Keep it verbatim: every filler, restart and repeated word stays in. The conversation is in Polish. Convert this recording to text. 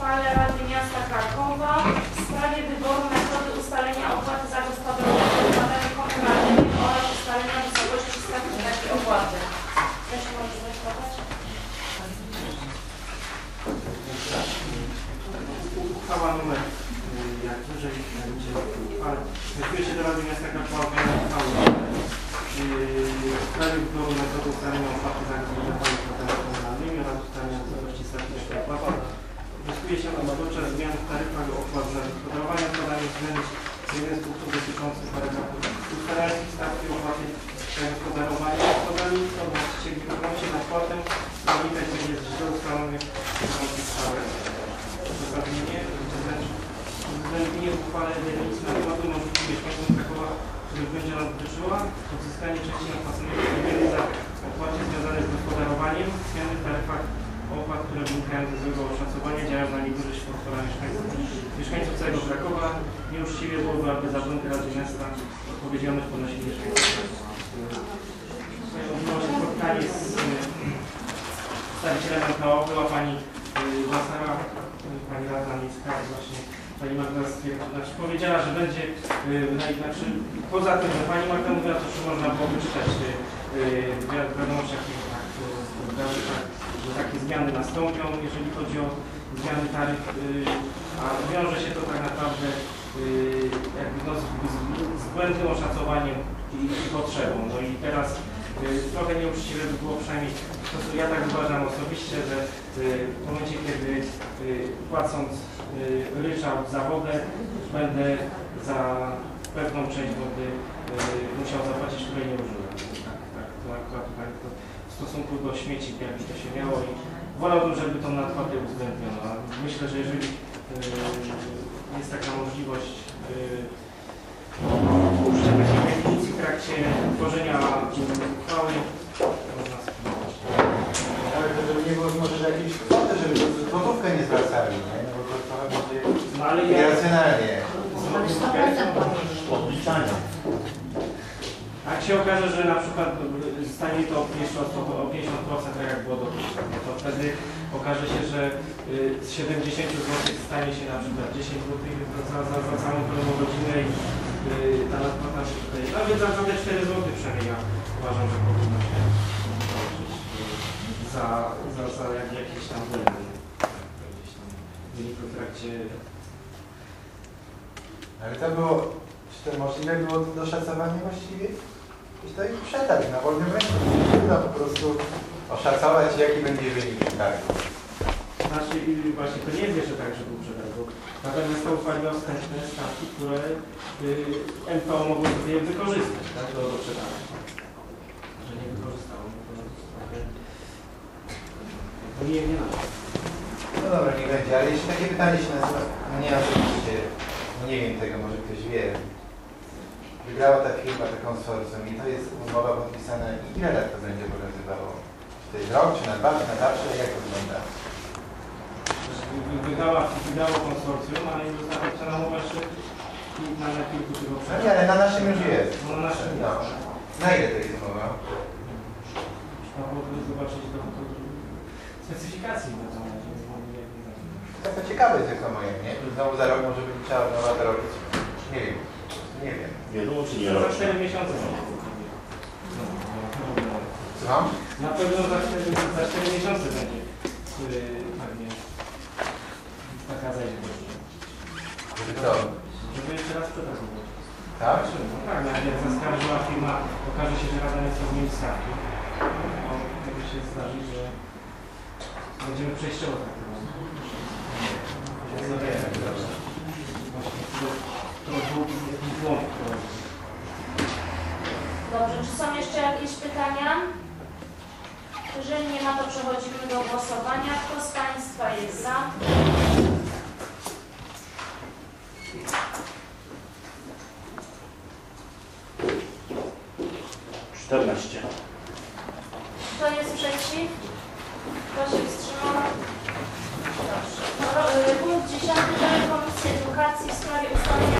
uchwale Rady Miasta Krakowa w sprawie wyboru metody ustalenia opłaty za gospodarowanie odpadami komunalnymi oraz ustalenia wysokości stawki takiej opłaty. Proszę, może zaśpiewać? Uchwała numer, jak wyżej będzie uchwale, zwróciła się do Rady Miasta Krakowa w sprawie wyboru metody ustalenia opłaty za gospodarowanie odpadami komunalnymi oraz ustalenia wysokości stawki takiej opłaty. Wnioskuje się o nabywcze zmiany w taryfach opłat za gospodarowanie odpadami uwzględnić jeden z punktów dotyczących paragrafu ustalających stawki opłaty za gospodarowanie odpadami, to właścicieli wykonał się nadpłatę, pamiętać będzie z źle ustalonych stawek. Uzasadnienie, uwzględnienie w uchwale definicji nakładu możliwych mieszkańcom Krakowa, których będzie ona dotyczyła, odzyskanie części napłaconych pieniędzy za opłaty związane z gospodarowaniem, zmiany w taryfach opłat, które wynikają ze złego oszacowania, działają na niekorzyść portfela mieszkańców. Mieszkańców całego Krakowa nieuczciwie byłoby, aby zarządy Rady Miasta odpowiedzialność ponosili mieszkańców. Odbyło się spotkanie z przedstawicielem M K O, była pani Wasara, pani radna miejska, właśnie pani Magda znaczy, powiedziała, że będzie, yy, znaczy, poza tym, że pani Magda mówiła, to że można było wyczytać w wiadomościach, tak, że takie zmiany nastąpią, jeżeli chodzi o zmiany taryf, yy, a wiąże się to tak naprawdę yy, jakby no, z, z, z błędnym oszacowaniem i, i potrzebą. No i teraz yy, trochę nieuczciwe by było, przynajmniej to, co ja tak uważam osobiście, że yy, w momencie, kiedy yy, płacąc yy, ryczałt za wodę, będę za pewną część wody yy, musiał zapłacić, której nie użyłem. Tak, tak, to akurat tak, to w stosunku do śmieci, jakby to się miało i wolałbym, żeby tą nadpłatę uwzględniono. Myślę, że jeżeli yy, jest taka możliwość yy, użycia takiej definicji w trakcie tworzenia uchwały, można spróbować. Ale to żeby nie było może jakieś kwoty, żeby złotówkę nie zwracali, nie? No bo to trochę będzie no, ale ja... irracjonalnie. Odliczania. Jak się okaże, że na przykład stanie to o pięćdziesiąt procent, tak jak było dotychczas, to wtedy okaże się, że z siedemdziesięciu złotych stanie się na przykład dziesięć złotych za, za, za całą pełną godzinę i ta nadpłata się tutaj, no więc za te cztery złote przynajmniej ja uważam, że powinno się za, za, za jak, jakieś tam błędy w trakcie. Ale to było, czy to możliwe było do szacowania właściwie? To jest przetarg na wolnym rynku. Trudno po prostu oszacować, jaki będzie wynik przetargu. Znaczy, właśnie to nie jest jeszcze tak, że był przetarg. Natomiast to uchwaliła wstępne stawki, które y, M K O mogło sobie wykorzystać, tak, do, do przetargu. Że nie wykorzystało. To nie, nie na to. No dobra, nie będzie, ale jeśli takie pytanie się nazywa, no nie oczywiście, no nie wiem tego, może ktoś wie. Wygrała ta firma, to konsorcjum i to jest umowa podpisana i ile lat to będzie obowiązywało? Czy to jest rok, czy na dwa, czy na zawsze? Jak to wygląda? Wygrała, wygrało konsorcjum, ale nie została podpisana umowa jeszcze na, na kilku tygodniach. No nie, ale na naszym już jest. No na naszym no. Na ile to jest umowa? Trzeba byłoby zobaczyć do, do specyfikacji na to. To ciekawe jest jak to moje, nie? Znowu za rok może być trzeba nowa to robić. Nie wiem. Nie wiem. Jedną czy nie? Za cztery miesiące. Co? Na pewno za cztery, za cztery miesiące będzie, który pewnie taka zajdzie do życia. Żeby co? Żeby jeszcze raz przetarg było. Tak? No tak, jak zaskarżyła firma, okaże się, że Rada Miasta zmieni stawki. No, może się zdarzyć, że będziemy przejściowo traktowani. Dobrze, czy są jeszcze jakieś pytania? Jeżeli nie ma, to przechodzimy do głosowania. Kto z Państwa jest za? czternaście. Kto jest przeciw? Kto się wstrzymał? Proszę. Punkt dziesiąty. Komisji Edukacji w sprawie ustalenia